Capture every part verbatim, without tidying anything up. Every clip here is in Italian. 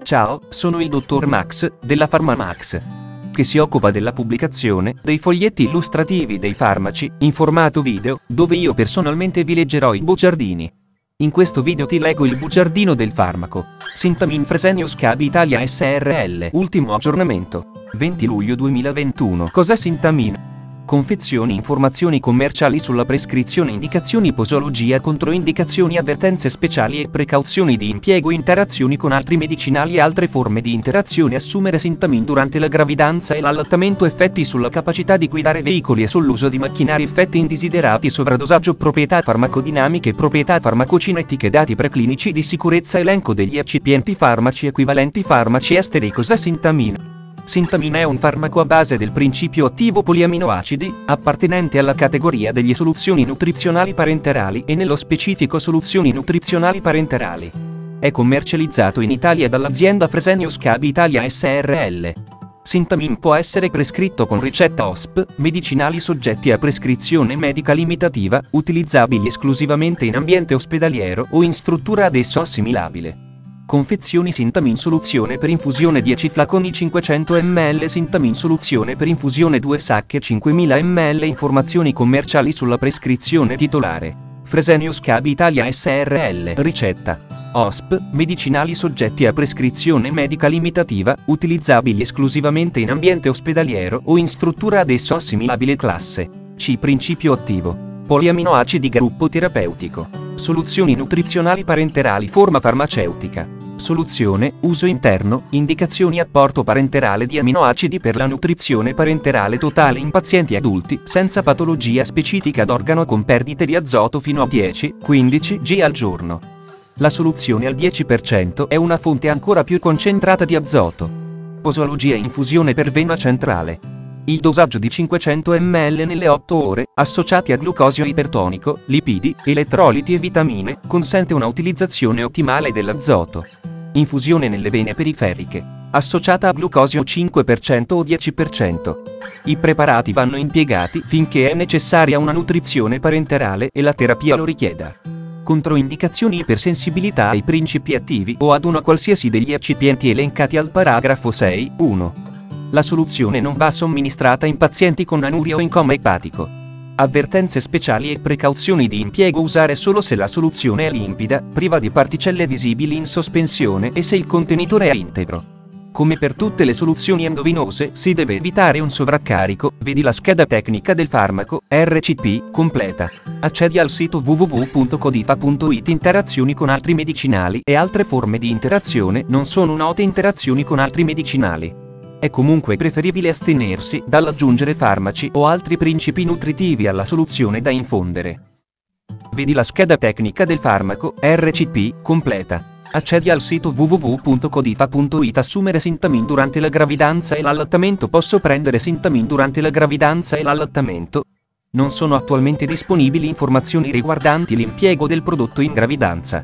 Ciao, sono il dottor Max, della PharmaMax, che si occupa della pubblicazione dei foglietti illustrativi dei farmaci, in formato video, dove io personalmente vi leggerò i bugiardini. In questo video ti leggo il bugiardino del farmaco Sintamin Fresenius Kabi Italia S R L. Ultimo aggiornamento, venti luglio duemilaventuno. Cos'è Sintamin? Confezioni, informazioni commerciali sulla prescrizione, indicazioni, posologia, controindicazioni, avvertenze speciali e precauzioni di impiego, interazioni con altri medicinali e altre forme di interazione. Assumere Sintamin durante la gravidanza e l'allattamento, effetti sulla capacità di guidare veicoli e sull'uso di macchinari, effetti indesiderati, sovradosaggio, proprietà farmacodinamiche, proprietà farmacocinetiche, dati preclinici di sicurezza, elenco degli eccipienti, farmaci equivalenti, farmaci esteri. Cos'è Sintamin? Sintamin è un farmaco a base del principio attivo poliaminoacidi, appartenente alla categoria delle soluzioni nutrizionali parenterali e nello specifico soluzioni nutrizionali parenterali. È commercializzato in Italia dall'azienda Fresenius Kabi Italia S R L. Sintamin può essere prescritto con ricetta O S P, medicinali soggetti a prescrizione medica limitativa, utilizzabili esclusivamente in ambiente ospedaliero o in struttura ad esso assimilabile. Confezioni Sintamin soluzione per infusione dieci flaconi cinquecento millilitri, Sintamin soluzione per infusione due sacche cinquemila millilitri. Informazioni commerciali sulla prescrizione titolare Fresenius Kabi Italia S R L. Ricetta O S P, medicinali soggetti a prescrizione medica limitativa, utilizzabili esclusivamente in ambiente ospedaliero o in struttura ad esso assimilabile. Classe C. Principio attivo poliaminoacidi, gruppo terapeutico. Soluzioni nutrizionali parenterali, forma farmaceutica. Soluzione, uso interno, indicazioni, apporto parenterale di aminoacidi per la nutrizione parenterale totale in pazienti adulti senza patologia specifica d'organo con perdite di azoto fino a dieci quindici grammi al giorno. La soluzione al dieci per cento è una fonte ancora più concentrata di azoto. Posologia, infusione per vena centrale. Il dosaggio di cinquecento millilitri nelle otto ore, associati a glucosio ipertonico, lipidi, elettroliti e vitamine, consente una utilizzazione ottimale dell'azoto. Infusione nelle vene periferiche, associata a glucosio cinque per cento o dieci per cento. I preparati vanno impiegati finché è necessaria una nutrizione parenterale e la terapia lo richieda. Controindicazioni: ipersensibilità ai principi attivi o ad una qualsiasi degli eccipienti elencati al paragrafo sei punto uno. La soluzione non va somministrata in pazienti con anuria o in coma epatico. Avvertenze speciali e precauzioni di impiego: usare solo se la soluzione è limpida, priva di particelle visibili in sospensione e se il contenitore è integro. Come per tutte le soluzioni endovinose, si deve evitare un sovraccarico, vedi la scheda tecnica del farmaco, R C P, completa. Accedi al sito w w w punto codifa punto it. Interazioni con altri medicinali e altre forme di interazione non sono note. Interazioni con altri medicinali. È comunque preferibile astenersi dall'aggiungere farmaci o altri principi nutritivi alla soluzione da infondere. Vedi la scheda tecnica del farmaco, R C P, completa. Accedi al sito w w w punto codifa punto it. Assumere Sintamin durante la gravidanza e l'allattamento. Posso prendere Sintamin durante la gravidanza e l'allattamento? Non sono attualmente disponibili informazioni riguardanti l'impiego del prodotto in gravidanza.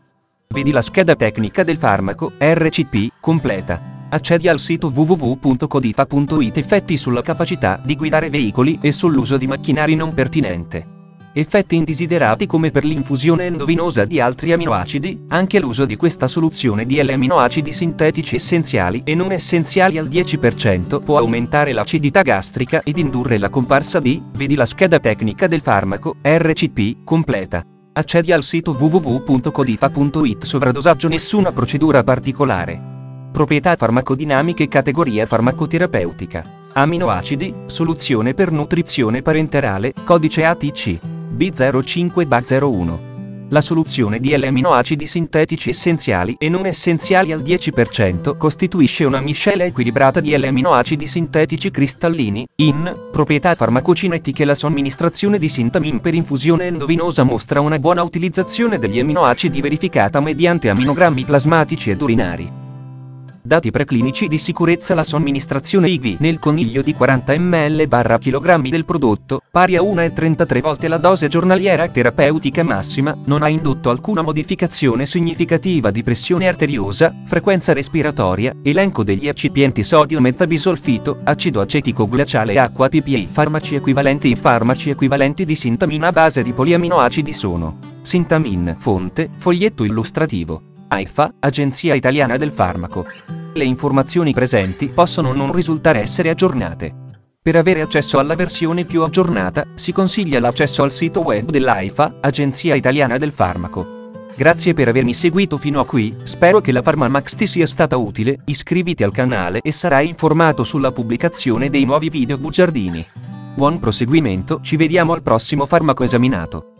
Vedi la scheda tecnica del farmaco, R C P, completa. Accedi al sito w w w punto codifa punto it. Effetti sulla capacità di guidare veicoli e sull'uso di macchinari non pertinente. Effetti indesiderati come per l'infusione endovenosa di altri aminoacidi, anche l'uso di questa soluzione di L-aminoacidi sintetici essenziali e non essenziali al dieci per cento può aumentare l'acidità gastrica ed indurre la comparsa di, vedi la scheda tecnica del farmaco, R C P, completa. Accedi al sito w w w punto codifa punto it. Sovradosaggio, nessuna procedura particolare. Proprietà farmacodinamiche, categoria farmacoterapeutica. Aminoacidi, soluzione per nutrizione parenterale, codice A T C B zero cinque B A zero uno. La soluzione di L-aminoacidi sintetici essenziali e non essenziali al dieci per cento costituisce una miscela equilibrata di L-aminoacidi sintetici cristallini, in, proprietà farmacocinetiche. La somministrazione di Sintamin per infusione endovenosa mostra una buona utilizzazione degli aminoacidi verificata mediante aminogrammi plasmatici ed urinari. Dati preclinici di sicurezza: la somministrazione I V nel coniglio di quaranta millilitri per chilogrammi del prodotto, pari a una virgola trentatré volte la dose giornaliera terapeutica massima, non ha indotto alcuna modificazione significativa di pressione arteriosa, frequenza respiratoria, elenco degli eccipienti: sodio metabisolfito, acido acetico glaciale e acqua P P I. Farmaci equivalenti. I farmaci equivalenti di Sintamin a base di poliaminoacidi sono Sintamin. Fonte, foglietto illustrativo. AIFA, Agenzia Italiana del Farmaco. Le informazioni presenti possono non risultare essere aggiornate. Per avere accesso alla versione più aggiornata, si consiglia l'accesso al sito web dell'AIFA, Agenzia Italiana del Farmaco. Grazie per avermi seguito fino a qui, spero che la PharmaMax ti sia stata utile, iscriviti al canale e sarai informato sulla pubblicazione dei nuovi video bugiardini. Buon proseguimento, ci vediamo al prossimo farmaco esaminato.